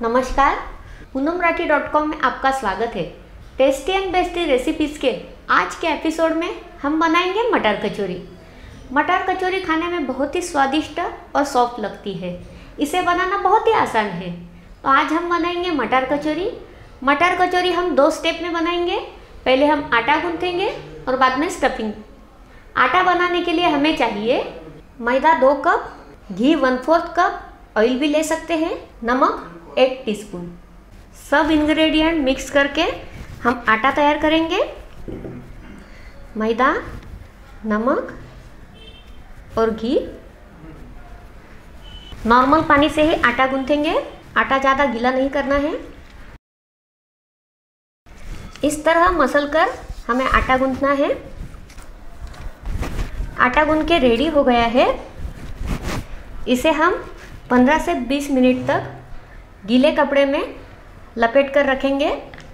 नमस्कार, पूनमराठी.com में आपका स्वागत है। टेस्टी एंड बेस्टी रेसिपीज़ के आज के एपिसोड में हम बनाएंगे मटर कचौरी। मटर कचौरी खाने में बहुत ही स्वादिष्ट और सॉफ्ट लगती है। इसे बनाना बहुत ही आसान है। तो आज हम बनाएंगे मटर कचौरी। मटर कचौरी हम 2 स्टेप में बनाएंगे। पहले हम आटा गूंथेंगे और बाद में स्टफिंग। आटा बनाने के लिए हमें चाहिए मैदा 2 कप, घी 1/4 कप, ऑयल भी ले सकते हैं, नमक 1 टीस्पून। सब इंग्रेडिएंट मिक्स करके हम आटा तैयार करेंगे। मैदा, नमक और घी। नॉर्मल पानी से ही आटा गूंथेंगे। आटा ज़्यादा गीला नहीं करना है। इस तरह मसल कर हमें आटा गूंथना है। आटा गूंथ के रेडी हो गया है। इसे हम 15 से 20 मिनट तक गीले कपड़े में लपेट कर रखेंगे।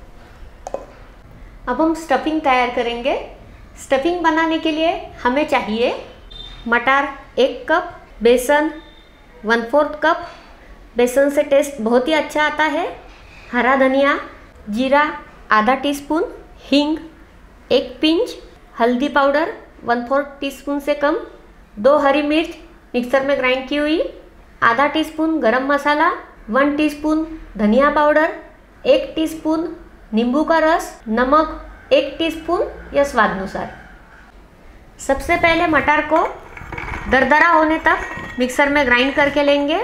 अब हम स्टफिंग तैयार करेंगे। स्टफिंग बनाने के लिए हमें चाहिए मटर 1 कप, बेसन 1/4 कप। बेसन से टेस्ट बहुत ही अच्छा आता है। हरा धनिया, जीरा आधा टीस्पून, हींग 1 पिंच, हल्दी पाउडर 1/4 टीस्पून से कम, 2 हरी मिर्च मिक्सर में ग्राइंड की हुई, आधा टीस्पून गरम मसाला, 1 टीस्पून धनिया पाउडर, 1 टीस्पून नींबू का रस, नमक 1 टीस्पून या स्वाद अनुसार। सबसे पहले मटर को दरदरा होने तक मिक्सर में ग्राइंड करके लेंगे।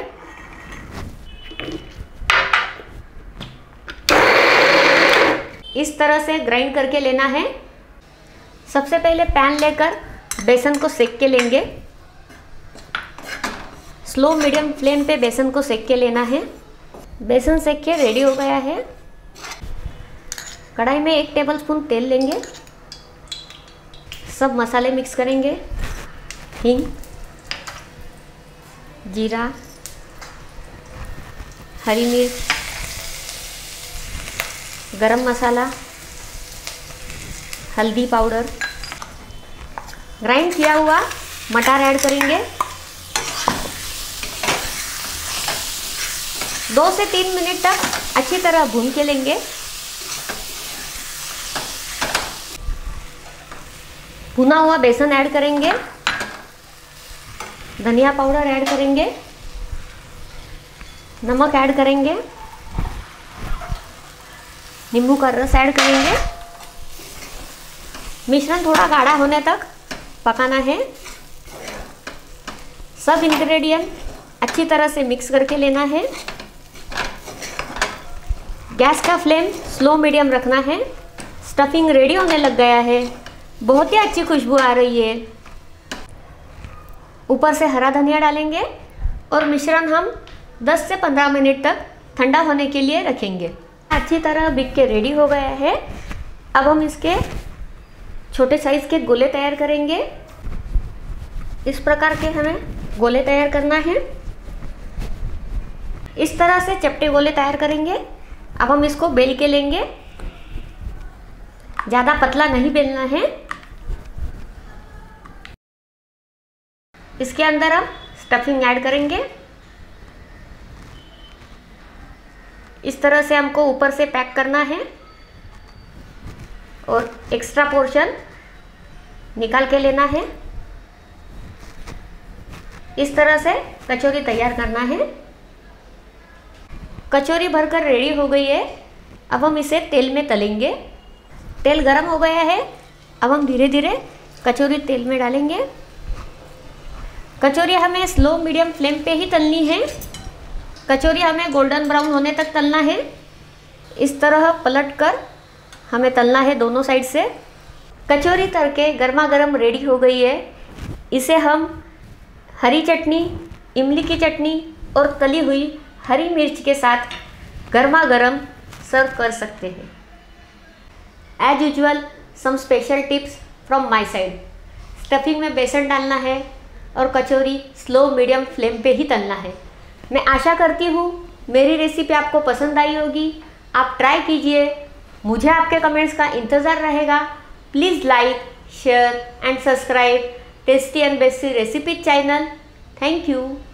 इस तरह से ग्राइंड करके लेना है। सबसे पहले पैन लेकर बेसन को सेक के लेंगे। स्लो मीडियम फ्लेम पे बेसन को सेक के लेना है। बेसन सेक के रेडी हो गया है। कढ़ाई में 1 टेबलस्पून तेल लेंगे। सब मसाले मिक्स करेंगे। हींग, जीरा, हरी मिर्च, गरम मसाला, हल्दी पाउडर, ग्राइंड किया हुआ मटर ऐड करेंगे। 2 से 3 मिनट तक अच्छी तरह भून के लेंगे। भुना हुआ बेसन ऐड करेंगे। धनिया पाउडर ऐड करेंगे। नमक ऐड करेंगे। नींबू का रस ऐड करेंगे। मिश्रण थोड़ा गाढ़ा होने तक पकाना है। सब इंग्रेडिएंट अच्छी तरह से मिक्स करके लेना है। गैस का फ्लेम स्लो मीडियम रखना है। स्टफिंग रेडी होने लग गया है। बहुत ही अच्छी खुशबू आ रही है। ऊपर से हरा धनिया डालेंगे और मिश्रण हम 10 से 15 मिनट तक ठंडा होने के लिए रखेंगे। अच्छी तरह बिक के रेडी हो गया है। अब हम इसके छोटे साइज़ के गोले तैयार करेंगे। इस प्रकार के हमें गोले तैयार करना है। इस तरह से चपटे गोले तैयार करेंगे। अब हम इसको बेल के लेंगे। ज़्यादा पतला नहीं बेलना है। इसके अंदर हम स्टफिंग ऐड करेंगे। इस तरह से हमको ऊपर से पैक करना है और एक्स्ट्रा पोर्शन निकाल के लेना है। इस तरह से कचौरी तैयार करना है। कचौरी भरकर रेडी हो गई है। अब हम इसे तेल में तलेंगे। तेल गरम हो गया है। अब हम धीरे धीरे कचौरी तेल में डालेंगे। कचौरी हमें स्लो मीडियम फ्लेम पे ही तलनी है। कचौरी हमें गोल्डन ब्राउन होने तक तलना है। इस तरह पलट कर हमें तलना है दोनों साइड से। कचौरी तल के गर्मा गर्म रेडी हो गई है। इसे हम हरी चटनी, इमली की चटनी और तली हुई हरी मिर्च के साथ गर्मा गर्म सर्व कर सकते हैं। As usual some special tips from my side. Stuffing में बेसन डालना है और कचौरी स्लो मीडियम फ्लेम पे ही तलना है। मैं आशा करती हूँ मेरी रेसिपी आपको पसंद आई होगी। आप ट्राई कीजिए। मुझे आपके कमेंट्स का इंतज़ार रहेगा। Please like, share and subscribe tasty and besty recipe channel. Thank you.